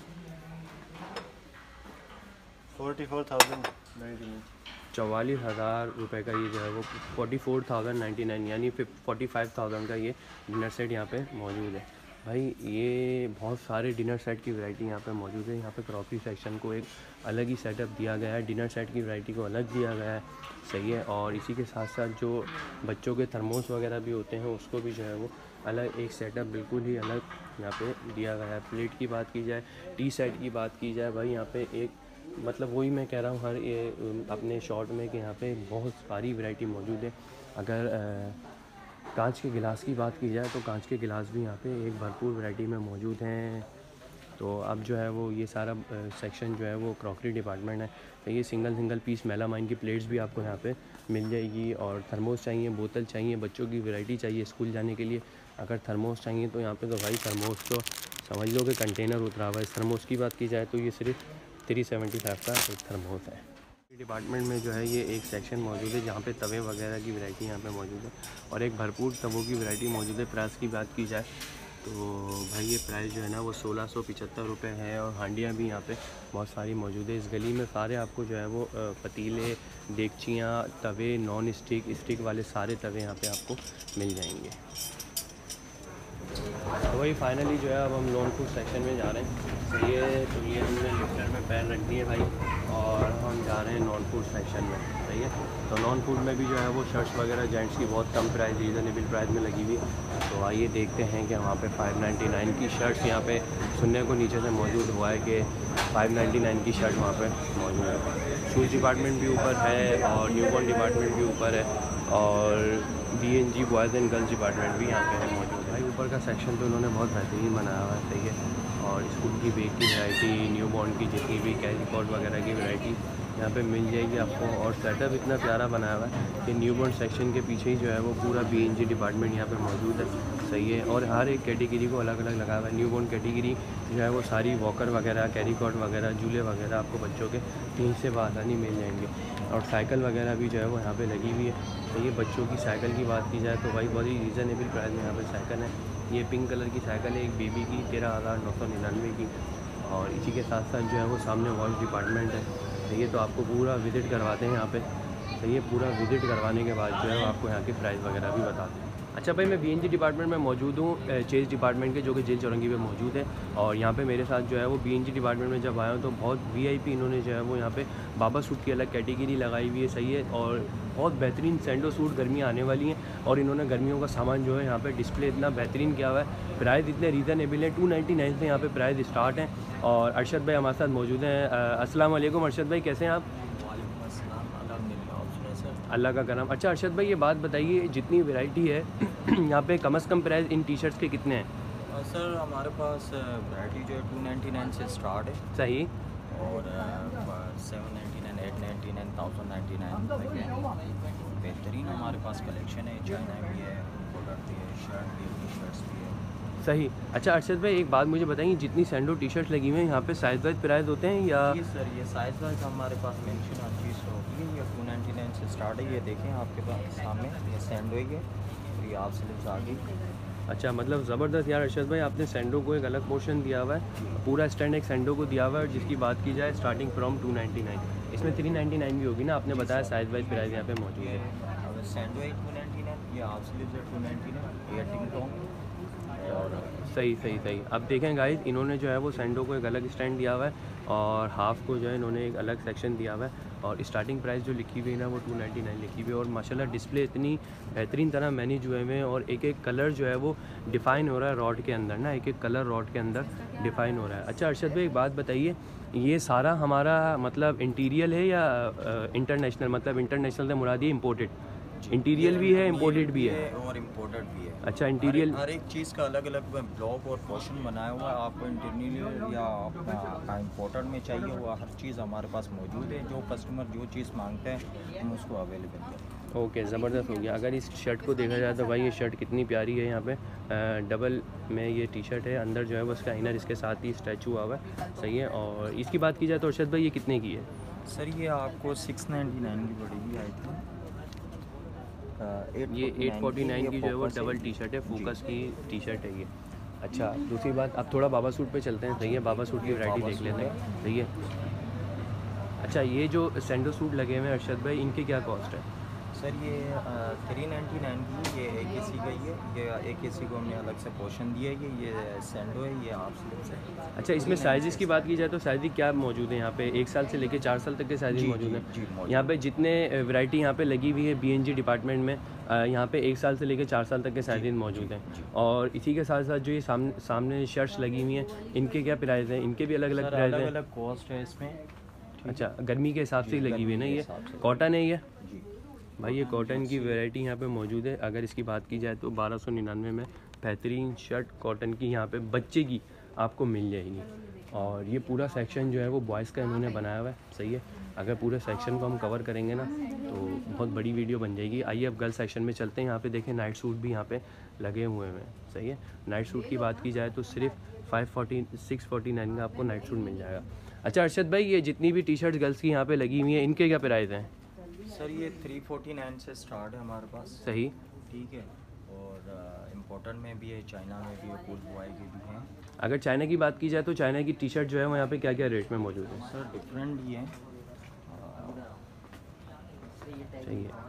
44,000 रुपये का ये जो है वो 44,099 यानी 45,000 का ये डिनर सेट यहाँ पे मौजूद है। भाई ये बहुत सारे डिनर सेट की वैरायटी यहाँ पे मौजूद है। यहाँ पे क्रॉकरी सेक्शन को एक अलग ही सेटअप दिया गया है, डिनर सेट की वैरायटी को अलग दिया गया है, सही है। और इसी के साथ साथ जो बच्चों के थर्मोस वगैरह भी होते हैं उसको भी जो है वो अलग एक सेटअप बिल्कुल ही अलग यहाँ पे दिया गया है। प्लेट की बात की जाए, टी सेट की बात की जाए, भाई यहाँ पे एक मतलब वही मैं कह रहा हूँ हर ये अपने शॉट में कि यहाँ पे बहुत सारी वैरायटी मौजूद है। अगर कांच के गिलास की बात की जाए तो कांच के गिलास भी यहाँ पे एक भरपूर वैरायटी में मौजूद हैं। तो अब जो है वो ये सारा सेक्शन जो है वो क्रॉकरी डिपार्टमेंट है। तो ये सिंगल पीस मेलामाइन की प्लेट्स भी आपको यहाँ पे मिल जाएगी। और थर्मोस चाहिए, बोतल चाहिए, बच्चों की वैरायटी चाहिए स्कूल जाने के लिए, अगर थर्मोस चाहिए तो यहाँ पे तो भाई थर्मोस तो समझ लो कि कंटेनर उतरा हुआ है। इस थर्मोस की बात की जाए तो ये सिर्फ 375 का एक थर्मोस है। डिपार्टमेंट में जो है ये एक सेक्शन मौजूद है जहाँ पे तवे वगैरह की वैरायटी यहाँ पे मौजूद है और एक भरपूर तवों की वैरायटी मौजूद है। प्राइस की बात की जाए तो भाई ये प्राइस जो है ना वो 1675 रुपये है। और हांडियाँ भी यहाँ पे बहुत सारी मौजूद है। इस गली में सारे आपको जो है वो पतीले, देगचियाँ, तवे, नॉन स्टिक वाले सारे तवे यहाँ पे आपको मिल जाएंगे। तो वही फाइनली जो है अब हम नॉन फूड सेक्शन में जा रहे हैं। तो ये हमने लिफ्टर में पैर रख दिए भाई और हम जा रहे हैं नॉन फूड सेक्शन में। सही है। तो नॉन फूड में भी जो है वो शर्ट्स वगैरह जेंट्स की बहुत कम प्राइस, रीज़नेबल प्राइस में लगी हुई है। तो आइए देखते हैं कि वहाँ पे 599 की शर्ट्स यहाँ पे सुनने को नीचे से मौजूद हुआ है कि 599 की शर्ट वहाँ पे मौजूद है। शूज़ डिपार्टमेंट भी ऊपर है और न्यूबॉर्न डिपार्टमेंट भी ऊपर है और BNG boys and girls department भी यहाँ पे है मौजूद है। भाई ऊपर का सेक्शन तो उन्होंने बहुत बेहतरीन बनाया हुआ है। सही है। और स्कूल की बैग की वैरायटी, न्यूबॉर्न की जितनी भी कैरी कॉर्ड वगैरह की वैरायटी यहाँ पे मिल जाएगी आपको। और सेटअप इतना प्यारा बनाया हुआ है कि न्यूबॉर्न सेक्शन के पीछे ही जो है वो पूरा BNG डिपार्टमेंट यहाँ पे मौजूद है। सही है। और हर एक कैटेगरी को अलग अलग लगाया हुआ है। न्यूबॉर्न कैटेगरी जो है वो सारी वॉकर वगैरह, कैरी कॉर्ड वगैरह, झूले वगैरह आपको बच्चों के कहीं से बआसानी मिल जाएंगे। और साइकिल वगैरह भी जो है वो यहाँ पे लगी हुई है। तो ये बच्चों की साइकिल की बात की जाए तो भाई बहुत ही रीज़नेबल प्राइस में यहाँ पे साइकिल है। ये पिंक कलर की साइकिल है एक बेबी की 13,999 की। और इसी के साथ साथ जो है वो सामने वॉच डिपार्टमेंट है। तो ये तो आपको पूरा विज़िट करवाते हैं यहाँ पे। तो ये पूरा विज़िट करवाने के बाद जो है आपको यहाँ के प्राइस वगैरह भी बताते हैं। अच्छा भाई मैं BNG डिपार्टमेंट में मौजूद हूँ, चेस डिपार्टमेंट के, जो कि जेल चौरंगी पे मौजूद है। और यहाँ पे मेरे साथ जो है वो BNG डिपार्टमेंट में जब आया हूँ तो बहुत VIP इन्होंने जो है वो यहाँ पे बाबा सूट की अलग कैटेगरी लगाई हुई है। सही है। और बहुत बेहतरीन सैंडो सूट गर्मियाँ आने वाली हैं और इन्होंने गर्मियों का सामान जो है यहाँ पे डिस्प्ले इतना बेहतरीन किया हुआ है। प्राइस इतने रीज़नेबल है, 299 से यहाँ पे प्राइस स्टार्ट हैं। और अरशद भाई हमारे साथ मौजूद हैं। अस्सलाम वालेकुम अरशद भाई, कैसे हैं आप? अल्लाह का करम। अच्छा अरशद भाई ये बात बताइए, जितनी वैरायटी है यहाँ पे कम से कम प्राइस इन टी शर्ट्स के कितने हैं? सर हमारे पास वैरायटी जो है 299 से स्टार्ट है। सही। और 799, 899, 1099 बेहतरीन हमारे पास कलेक्शन है। चाइना भी है, प्रोडक्ट भी है, शर्ट भी है, टी शर्ट्स भी है। सही। अच्छा अरशद भाई एक बात मुझे बताइए, जितनी सैंडो टी शर्ट लगी हुई हैं यहाँ पे साइज वाइज प्राइस होते हैं या? जी सर, ये साइज़ वाइज हमारे पास मेंशन हर चीज़ होगी है। ये 299 से स्टार्ट है। ये देखें आपके पास सामने ये सैंडो ही है और ये आप स्लीव्स आ गई। अच्छा मतलब ज़बरदस्त यार अरशद भाई, आपने सैंडो को एक अलग पोर्शन दिया हुआ है, पूरा स्टैंड एक सैंडो को दिया हुआ है। जिसकी बात की जाए स्टार्टिंग फ्रॉम 299, इसमें 399 भी होगी ना, आपने बताया साइज वाइज प्राइस यहाँ पे मौजूद है। अब सैंडो है 299, ये आप स्लीव्स है 299, ये टिंग टोंग। और सही। अब देखें गाइस, इन्होंने जो है वो सैंडो को एक अलग स्टैंड दिया हुआ है और हाफ़ को जो है इन्होंने एक अलग सेक्शन दिया हुआ है। और स्टार्टिंग प्राइस जो लिखी हुई है ना वो 299 लिखी हुई है। और माशाल्लाह डिस्प्ले इतनी बेहतरीन तरह मैनेज हुए हुए हैं और एक एक कलर जो है वो डिफ़ाइन हो रहा है रॉड के अंदर ना, एक एक कलर रॉड के अंदर डिफ़ाइन हो रहा है। अच्छा अरशद भाई एक बात बताइए, ये सारा हमारा मतलब इंटीरियल है या इंटरनेशनल? मतलब इंटरनेशनल से मुराद ये इम्पोर्टेड इंटीरियल भी है, इम्पोर्टेड भी है और इम्पोर्टेड भी है। अच्छा इंटीरियल हर एक चीज़ का अलग अलग ब्लॉक और पोर्शन बनाया हुआ है। आपको इंटीरियर या आपका इम्पोर्टेड में चाहिए हुआ हर चीज़ हमारे पास मौजूद है। जो कस्टमर जो चीज़ मांगते हैं हम उसको अवेलेबल करते हैं। ओके ज़बरदस्त हो गया। अगर इस शर्ट को देखा जाए तो भाई ये शर्ट कितनी प्यारी है। यहाँ पे डबल में ये टी शर्ट है, अंदर जो है वो उसका इनर इसके साथ ही स्टैचू हुआ हुआ है। सही है। और इसकी बात की जाए तो अरशद भाई ये कितने की है? सर ये आपको 699 की पड़ेगी आई थिंक। ये 849 की जो है वो डबल टी शर्ट है, फोकस की टी शर्ट है ये। अच्छा दूसरी बात, अब थोड़ा बाबा सूट पे चलते हैं। सही है। बाबा सूट की वैरायटी देख लेते हैं। सही है। अच्छा ये जो सैंडो सूट लगे हुए हैं अरशद भाई, इनके क्या कॉस्ट है? सर ये 399 की, ये AKC का ही है। ये AKC को हमने अलग से पोर्शन दिया है। ये सैंडो है, ये आप स्लीव्स है। अच्छा इसमें साइज़ की बात की जाए तो साइज़ क्या मौजूद है यहाँ पे? 1 साल से लेके 4 साल तक के साइज़ मौजूद हैं यहाँ पे। जितने वैरायटी यहाँ पे लगी हुई है BNG डिपार्टमेंट में, यहाँ पे 1 साल से लेके 4 साल तक के साइज़ मौजूद हैं। और इसी के साथ साथ जो ये सामने शर्ट्स लगी हुई हैं, इनके क्या प्राइस हैं? इनके भी अलग अलग प्राइस हैं? अलग अलग कॉस्ट है इसमें। अच्छा, गर्मी के हिसाब से ही लगी हुई है ना ये? कॉटन है ये भाई, ये कॉटन की वैरायटी यहाँ पे मौजूद है। अगर इसकी बात की जाए तो 1299 में बेहतरीन शर्ट कॉटन की यहाँ पे बच्चे की आपको मिल जाएगी। और ये पूरा सेक्शन जो है वो बॉयज़ का इन्होंने बनाया हुआ है, सही है। अगर पूरे सेक्शन को हम कवर करेंगे ना तो बहुत बड़ी वीडियो बन जाएगी। आइए अब गर्ल सेक्शन में चलते हैं। यहाँ पे देखें नाइट सूट भी यहाँ पे लगे हुए हैं, सही है। नाइट सूट की बात की जाए तो सिर्फ 649 का आपको नाइट सूट मिल जाएगा। अच्छा अरशद भाई, ये जितनी भी टी शर्ट्स गर्ल्स की यहाँ पे लगी हुई हैं इनके क्या प्राइस हैं? सर ये 349 से स्टार्ट है हमारे पास, सही, ठीक है। और इम्पोर्टेड में भी है, चाइना में भी है, फुल बॉय के भी हैं। अगर चाइना की बात की जाए तो चाइना की टी शर्ट जो है वो यहाँ पे क्या क्या रेट में मौजूद है? सर डिफरेंट ही है, सही है।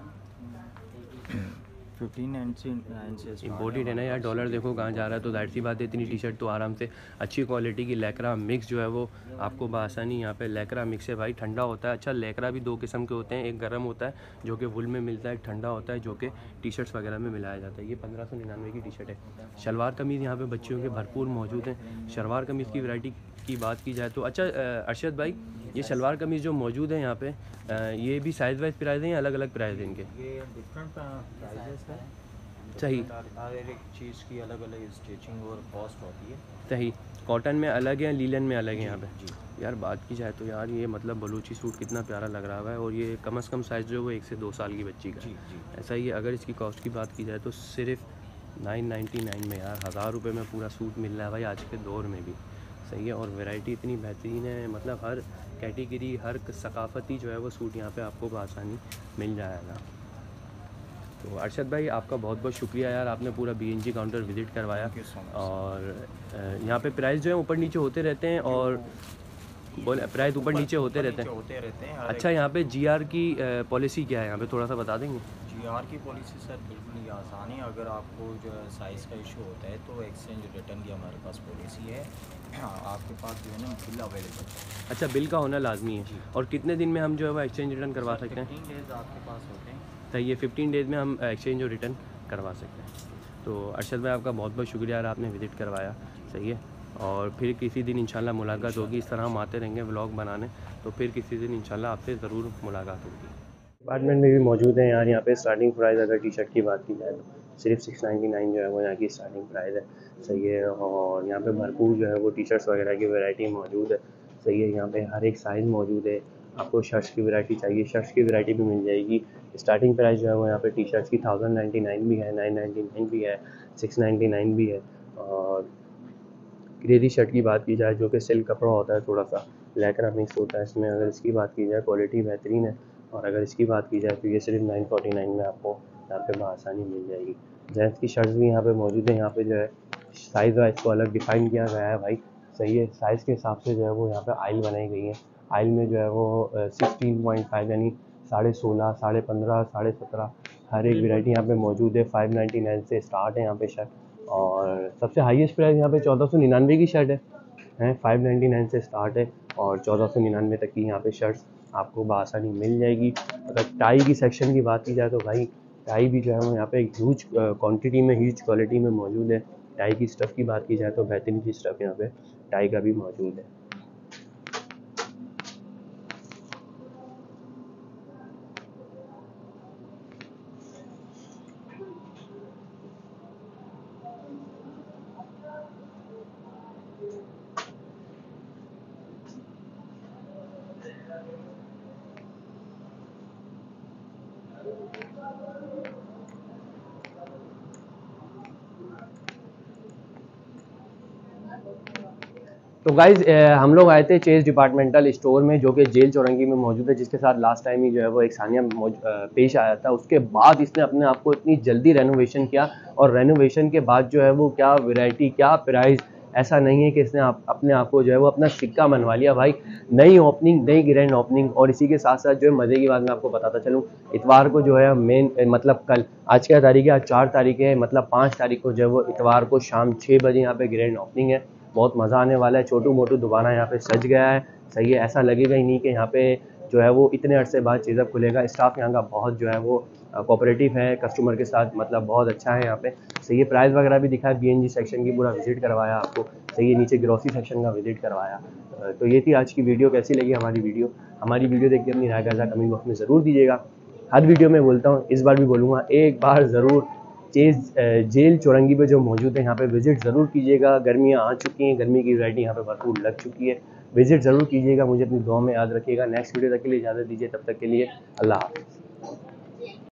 1599 से इम्पोर्टेड है ना यार, डॉलर देखो कहाँ जा रहा है, तो जाहिर सी बात है इतनी टी शर्ट तो आराम से अच्छी क्वालिटी की लेकरा मिक्स जो है वो आपको बआसानी यहाँ पे लेकरा मिक्स है भाई, ठंडा होता है। अच्छा, लेकरा भी दो किस्म के होते हैं, एक गर्म होता है जो कि वुल में मिलता है, ठंडा होता है जो कि टी शर्ट्स वगैरह में मिलाया जाता है। ये 1599 की टी शर्ट है। शलवार कमीज़ यहाँ पे बच्चियों के भरपूर मौजूद हैं। शलवार कमीज़ की वैरायटी की बात की जाए तो अच्छा अरशद भाई, ये शलवार कमीज़ जो मौजूद है यहाँ पे ये भी साइज़ वाइज प्राइस हैं या अलग अलग प्राइस हैं इनके? ये डिफरेंट प्राइजेस है, सही, हर एक चीज़ की अलग अलग स्टिचिंग और कॉस्ट होती है। सही। कॉटन में अलग है, लीलन में अलग है यहाँ पे जी। यार बात की जाए तो यार ये मतलब बलूची सूट कितना प्यारा लग रहा है। और ये कम से कम साइज़ जो है वो 1 से 2 साल की बच्ची का जी है, जी। ऐसा ही है। अगर इसकी कॉस्ट की बात की जाए तो सिर्फ 999 में यार 1000 रुपये में पूरा सूट मिल रहा है भाई आज के दौर में भी, सही है। और वैरायटी इतनी बेहतरीन है, मतलब हर कैटेगरी हर सकाफ़ती जो है वो सूट यहाँ पे आपको बआसानी मिल जाएगा। तो अरशद भाई आपका बहुत बहुत शुक्रिया यार, आपने पूरा BNG काउंटर विज़िट करवाया। Thank you so much. और यहाँ पे प्राइस जो है ऊपर नीचे होते रहते हैं और बोले प्राइस ऊपर नीचे होते रहते हैं। हर अच्छा, यहाँ पे GR की पॉलिसी क्या है यहाँ पे, थोड़ा सा बता देंगे? GR की पॉलिसी सर बिल्कुल ही आसान है। अगर आपको जो है साइज़ का इशू होता है तो एक्सचेंज रिटर्न की हमारे पास पॉलिसी है। आपके पास जो है ना बिल अवेलेबल है। अच्छा, बिल का होना लाजमी है। और कितने दिन में हम जो है वो एक्सचेंज रिटर्न करवा सकते हैं? 15 डेज़ आपके पास होते हैं। सही है, 15 डेज़ में हम एक्सचेंज और रिटर्न करवा सकते हैं। तो अरशद भाई आपका बहुत बहुत शुक्रिया यार, आपने विज़िट करवाया, सही है। और फिर किसी दिन इंशाल्लाह मुलाकात होगी, इस तरह हम आते रहेंगे व्लॉग बनाने, तो फिर किसी दिन इंशाल्लाह आपसे ज़रूर मुलाकात होगी। डिपार्टमेंट में भी मौजूद हैं यार। यहाँ पे स्टार्टिंग प्राइस अगर टी शर्ट की बात की जाए तो सिर्फ 699 जो है वो यहाँ की स्टार्टिंग प्राइस है, सही है। और यहाँ पे भरपूर जो है वो टी शर्ट्स वगैरह की वैरायटी मौजूद है, सही है। यहाँ पे हर एक साइज़ मौजूद है। आपको शर्ट्स की वैरायटी चाहिए, शर्ट्स की वैरायटी भी मिल जाएगी। स्टार्टिंग प्राइस जो है वो यहाँ पे टी शर्ट्स की 1099 भी है, 999 भी है, 699 भी है। और क्रेजी शर्ट की बात की जाए जो कि सिल्क कपड़ा होता है, थोड़ा सा लेकरा मिक्स होता है इसमें, अगर इसकी बात की जाए क्वालिटी बेहतरीन है। और अगर इसकी बात की जाए तो ये सिर्फ 949 में आपको यहाँ पे बआसानी मिल जाएगी। जेंट्स की शर्ट्स भी यहाँ पे मौजूद है। यहाँ पे जो है साइज़ वाइज को अलग डिफ़ाइन किया गया है भाई, सही है। साइज़ के हिसाब से जो है वो यहाँ पे आइल बनाई गई है। आइल में जो है वो 16.5 यानी 16.5, 15.5, 17.5 हर एक वैरायटी यहाँ पे मौजूद है। 599 से स्टार्ट है यहाँ पे शर्ट। और सबसे हाईएस्ट प्राइस यहाँ पे 1499 की शर्ट है 599 से स्टार्ट है और 1499 तक की यहाँ पे शर्ट्स आपको बआसानी मिल जाएगी। अगर टाई की सेक्शन की बात की जाए तो भाई टाई भी जो है वो यहाँ पे ह्यूज क्वांटिटी में, ह्यूज क्वालिटी में मौजूद है। टाई की स्टफ़ की बात की जाए तो बेहतरीन की स्टफ़ यहाँ पे टाई का भी मौजूद है। तो गाइज़ हम लोग आए थे चेज़ डिपार्टमेंटल स्टोर में जो कि जेल चौरंगी में मौजूद है, जिसके साथ लास्ट टाइम ही जो है वो एक सानिया पेश आया था। उसके बाद इसने अपने आप को इतनी जल्दी रेनोवेशन किया और रेनोवेशन के बाद जो है वो क्या वैरायटी, क्या प्राइस, ऐसा नहीं है कि इसने अपने आप को जो है वो अपना सिक्का मनवा लिया भाई। नई ओपनिंग, नई ग्रैंड ओपनिंग। और इसी के साथ साथ जो है मज़े की बात मैं आपको बताता चलूँ, इतवार को जो है मेन मतलब कल, आज क्या तारीख है, आज 4 तारीख है, मतलब 5 तारीख को जो है वो इतवार को शाम 6 बजे यहाँ पे ग्रैंड ओपनिंग है। बहुत मज़ा आने वाला है। छोटू मोटू दोबारा यहाँ पे सज गया है, सही है। ऐसा लगेगा ही नहीं कि यहाँ पे जो है वो इतने अरसे बाद चीज़ खुलेगा। स्टाफ यहाँ का बहुत जो है वो कोऑपरेटिव है कस्टमर के साथ, मतलब बहुत अच्छा है यहाँ पे। सही है, प्राइस वगैरह भी दिखा, BNG सेक्शन की पूरा विजिट करवाया आपको। सही है, नीचे ग्रोसरी सेक्शन का विजिट करवाया। तो ये थी आज की वीडियो। कैसी लगी हमारी वीडियो देख के अपनी राय का कमेंट बॉक्स में ज़रूर दीजिएगा। हर वीडियो में बोलता हूँ, इस बार भी बोलूँगा, एक बार ज़रूर जेल चौरंगी पे जो मौजूद है यहाँ पे विजिट ज़रूर कीजिएगा। गर्मियाँ आ चुकी हैं, गर्मी की वैरायटी यहाँ पे भरपूर लग चुकी है। विजिट ज़रूर कीजिएगा, मुझे अपनी दुआ में याद रखिएगा। नेक्स्ट वीडियो तक के लिए इजाज़त दीजिए, तब तक के लिए अल्लाह हाफ़िज़।